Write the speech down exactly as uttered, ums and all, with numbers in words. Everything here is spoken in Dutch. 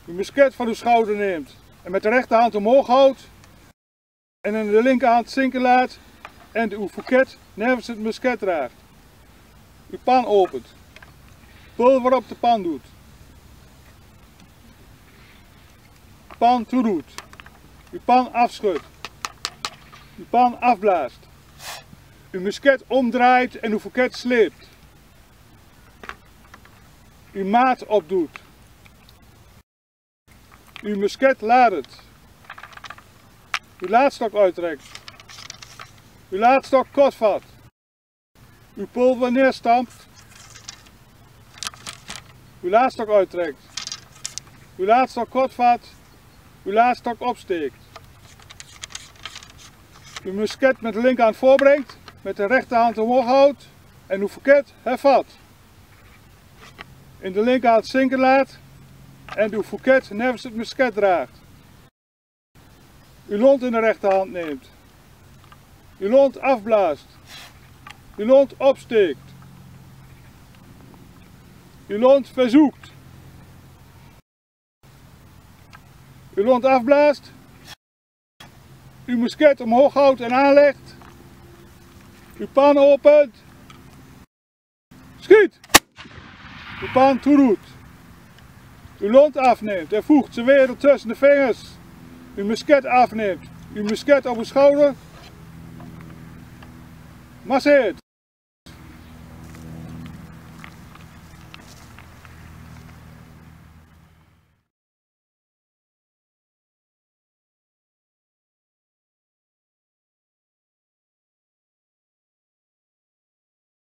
uw musket van uw schouder neemt en met de rechterhand omhoog houdt en in de linkerhand zinken laat en uw fouquet nevens het musket draagt. Uw pan opent. Pulver op de pan doet. Pan toedoet. Uw pan afschudt. Uw pan afblaast. Uw musket omdraait en uw fouquet sleept. Uw maat opdoet. Uw musket ladet. Uw laadstok uittrekt. Uw laadstok kort vat. Uw pulver neerstampt. Uw laadstok uittrekt. Uw laadstok kort vat. Uw laadstok opsteekt. Uw musket met de linkerhand voorbrengt, met de rechterhand omhoog houdt en uw fouquet hervat. In de linkerhand zinken laat en uw fouquet nevens het musket draagt. Uw lont in de rechterhand neemt. Uw lont afblaast. Uw lont opsteekt. Uw lont verzoekt. Uw lont afblaast. Uw musket omhoog houdt en aanlegt. Uw pan opent. Schiet! Uw pan toedoet. Uw lont afneemt en voegt zijn weer tussen de vingers. Uw musket afneemt. Uw musket op uw schouder. Masseert.